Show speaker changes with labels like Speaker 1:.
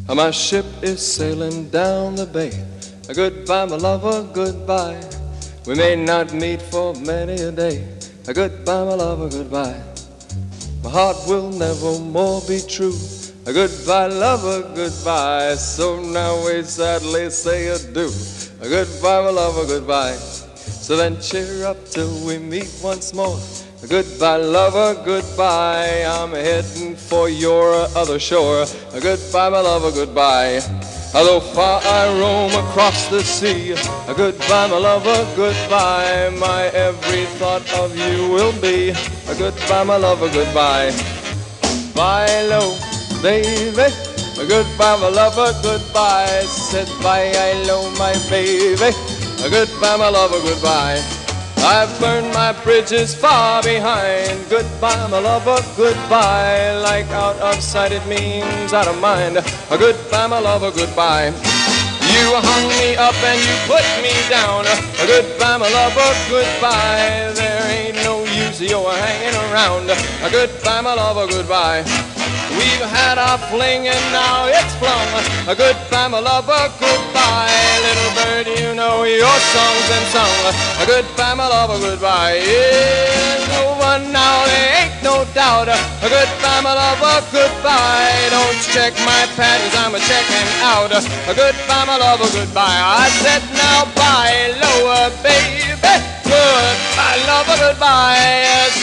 Speaker 1: My ship is sailing down the bay. Goodbye, my lover, goodbye. We may not meet for many a day. Goodbye, my lover, goodbye. My heart will never more be true. Goodbye, lover, goodbye. So now we sadly say adieu. Goodbye, my lover, goodbye. So then cheer up till we meet once more. Goodbye, lover, goodbye. I'm heading for your other shore. Goodbye, my lover, goodbye. Though far I roam across the sea. Goodbye, my lover, goodbye. My every thought of you will be. Goodbye, my lover, goodbye. Bye, low, baby. Goodbye, my lover, goodbye. Said bye, hello, my baby. Goodbye, my lover, goodbye. I've burned my bridges far behind. Goodbye, my lover, goodbye. Like out of sight, it means out of mind. Goodbye, my lover, goodbye. You hung me up and you put me down. Goodbye, my lover, goodbye. There ain't no use you're hanging around. Goodbye, my lover, goodbye. We've had our fling and now it's flung. Goodbye, my lover, goodbye. Little bird, you know your song's been sung. Goodbye, my lover, goodbye. It's over now, there ain't no doubt. Goodbye, my lover, goodbye. Don't check my panties, I'm checking out. Goodbye, my lover, goodbye. I said now bye, lower baby. Goodbye, lover, goodbye.